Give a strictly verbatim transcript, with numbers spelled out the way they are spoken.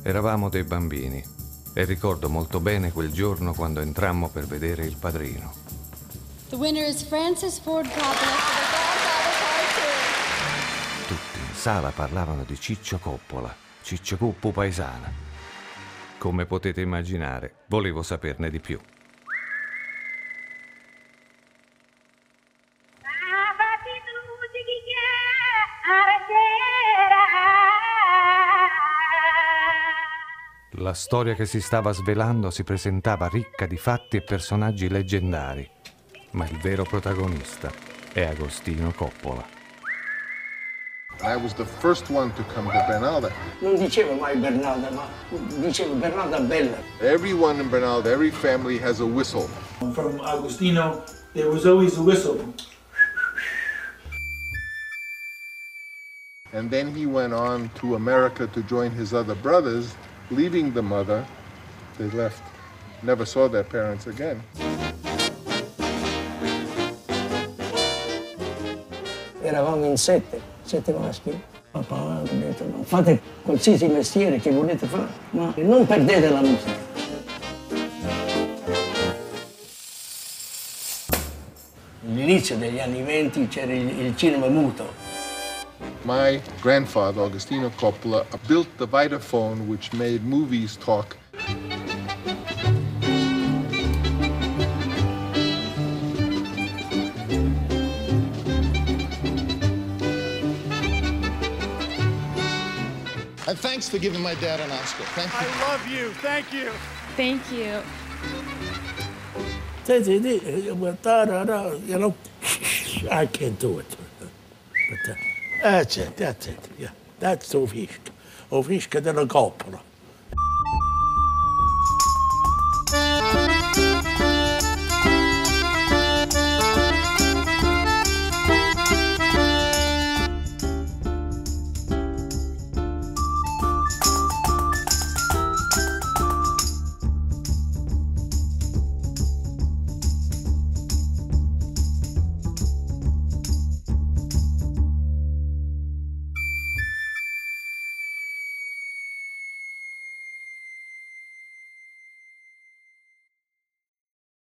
Eravamo dei bambini e ricordo molto bene quel giorno quando entrammo per vedere Il Padrino. The winner is Francis Ford Coppola for The Godfather Part due. Tutti in sala parlavano di Ciccio Coppola, Ciccio Cuppu paesana. Come potete immaginare, volevo saperne di più. La storia che si stava svelando si presentava ricca di fatti e personaggi leggendari, ma il vero protagonista è Agostino Coppola. I was the first one to come to Bernalda. Non diceva mai Bernalda, ma diceva Bernalda Bella. Everyone in Bernalda, every family has a whistle. From Agostino, there was always a whistle. And then he went on to America to join his other brothers. Leaving the mother, they left, never saw their parents again. Eravamo in sette, sette maschi. Papà ha detto, no, fate qualsiasi mestiere che volete fare, ma non perdete la musica. All'inizio degli anni venti c'era il, il cinema muto. My grandfather, Agostino Coppola, built the Vitaphone, which made movies talk. And thanks for giving my dad an Oscar. Thank you. I love you. Thank you. Thank you. You know, I can't do it. But, uh, That's it, that's it, yeah. That's Ovishka. Ovishka della Coppola.